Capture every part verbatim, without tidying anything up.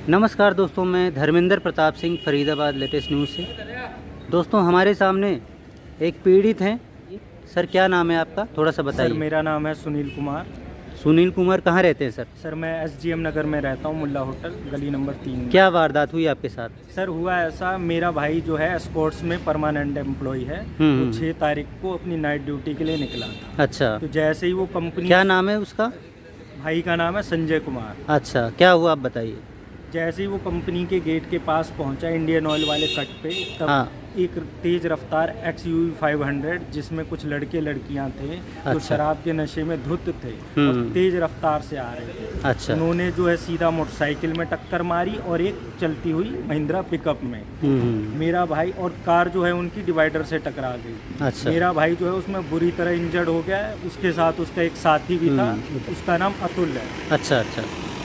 नमस्कार दोस्तों, मैं धर्मेंद्र प्रताप सिंह, फरीदाबाद लेटेस्ट न्यूज़ से। दोस्तों, हमारे सामने एक पीड़ित हैं। सर, क्या नाम है आपका? थोड़ा सा बताइए। सर, मेरा नाम है सुनील कुमार। सुनील कुमार, कहाँ रहते हैं सर? सर, मैं एस जी एम नगर में रहता हूँ, मुल्ला होटल, गली नंबर तीन। क्या वारदात हुई आपके साथ? सर, हुआ ऐसा, मेरा भाई जो है स्पोर्ट्स में परमानेंट एम्प्लॉय है, तो छः तारीख को अपनी नाइट ड्यूटी के लिए निकला था। अच्छा, तो जैसे ही वो कंपनी, क्या नाम है उसका? भाई का नाम है संजय कुमार। अच्छा, क्या हुआ आप बताइए। जैसे ही वो कंपनी के गेट के पास पहुंचा, इंडियन ऑयल वाले कट पे, तब हाँ। एक तेज रफ्तार X U V five hundred, जिसमें कुछ लड़के लड़कियां थे, अच्छा। जो शराब के नशे में धुत थे और तेज रफ्तार से आ रहे थे। अच्छा। उन्होंने जो है सीधा मोटरसाइकिल में टक्कर मारी और एक चलती हुई महिंद्रा पिकअप में मेरा भाई, और कार जो है उनकी डिवाइडर से टकरा गई। अच्छा। मेरा भाई जो है उसमें बुरी तरह इंजर्ड हो गया है। उसके साथ उसका एक साथी भी था, उसका नाम अतुल है। अच्छा अच्छा।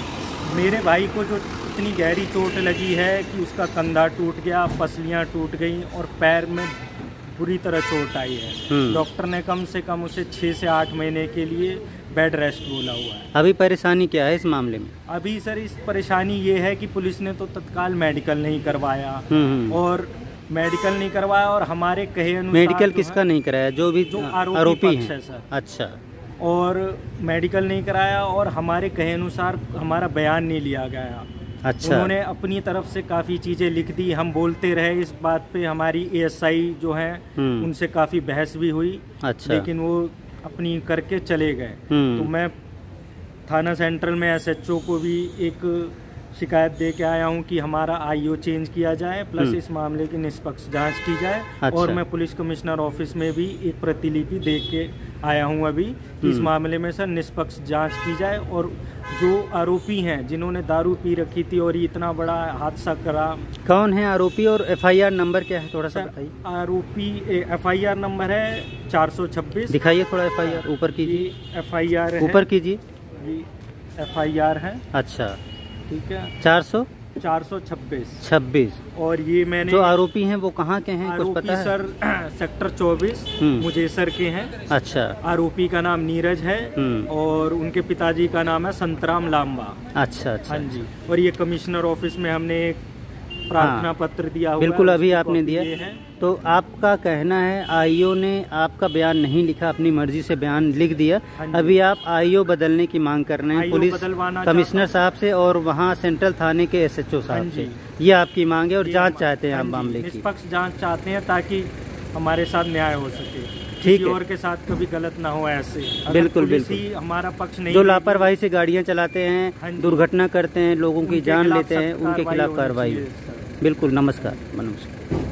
मेरे भाई को जो इतनी गहरी चोट लगी है कि उसका कंधा टूट गया, पसलियां टूट गईं और पैर में बुरी तरह चोट आई है। डॉक्टर ने कम से कम उसे छः से आठ महीने के लिए बेड रेस्ट बोला हुआ है। अभी परेशानी क्या है इस मामले में? अभी सर इस परेशानी ये है कि पुलिस ने तो तत्काल मेडिकल नहीं करवाया, और मेडिकल नहीं करवाया और हमारे कहे अनुसार मेडिकल किसका नहीं कराया? जो भी जो आरोपी है सर। अच्छा। और मेडिकल नहीं कराया और हमारे कहे अनुसार हमारा बयान नहीं लिया गया। अच्छा। उन्होंने अपनी तरफ से काफ़ी चीज़ें लिख दी, हम बोलते रहे इस बात पे। हमारी ए एस आई जो हैं उनसे काफ़ी बहस भी हुई। अच्छा। लेकिन वो अपनी करके चले गए। तो मैं थाना सेंट्रल में एस एच ओ को भी एक शिकायत दे के आया हूं कि हमारा आई ओ चेंज किया जाए, प्लस इस मामले की निष्पक्ष जांच की जाए। अच्छा। और मैं पुलिस कमिश्नर ऑफिस में भी एक प्रतिलिपि दे के आया हूं अभी कि इस मामले में सर निष्पक्ष जांच की जाए, और जो आरोपी हैं जिन्होंने दारू पी रखी थी और इतना बड़ा हादसा करा। कौन है आरोपी और एफ आई आर नंबर क्या है? थोड़ा सा बताइए। आरोपी एफ आई आर नंबर है चार सौ छब्बीस। दिखाइए थोड़ा एफ आई आर, ऊपर कीजिए। एफ आई आर ऊपर कीजिए। एफ आई आर है। अच्छा, ठीक है। चार सौ चार सौ छब्बीस छब्बीस। और ये मैंने, जो आरोपी हैं वो कहाँ के हैं, कुछ पता है? सर सेक्टर चौबीस मुजेसर के हैं। अच्छा। आरोपी का नाम नीरज है और उनके पिताजी का नाम है संतराम लांबा। अच्छा अच्छा। हाँ जी। और ये कमिश्नर ऑफिस में हमने एक प्रार्थना पत्र दिया हुआ। बिल्कुल, अभी आपने दिया है। तो आपका कहना है आई ओ ने आपका बयान नहीं लिखा, अपनी मर्जी से बयान लिख दिया। अभी आप आई ओ बदलने की मांग कर रहे हैं पुलिस कमिश्नर साहब से और वहाँ सेंट्रल थाने के एस एच ओ साहब से। ये आपकी मांग है और जांच चाहते हैं आप मामले की? निष्पक्ष जांच चाहते हैं ताकि हमारे साथ न्याय हो सके, ठीक है, और के साथ कभी गलत ना हो ऐसे। बिल्कुल बिल्कुल, हमारा पक्ष नहीं। जो लापरवाही से गाड़ियाँ चलाते हैं, दुर्घटना करते हैं, लोगों की जान लेते हैं, उनके खिलाफ कार्रवाई। बिल्कुल। नमस्कार। नमस्कार।